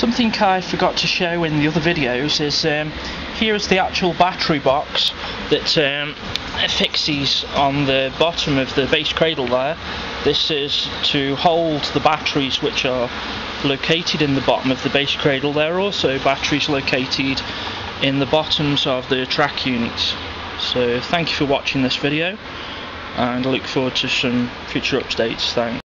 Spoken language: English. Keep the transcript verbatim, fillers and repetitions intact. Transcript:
Something I forgot to show in the other videos is um, here is the actual battery box that um, fixes on the bottom of the base cradle there. This is to hold the batteries which are located in the bottom of the base cradle. There are also batteries located in the bottoms of the track units. So thank you for watching this video, and I look forward to some future updates. Thanks.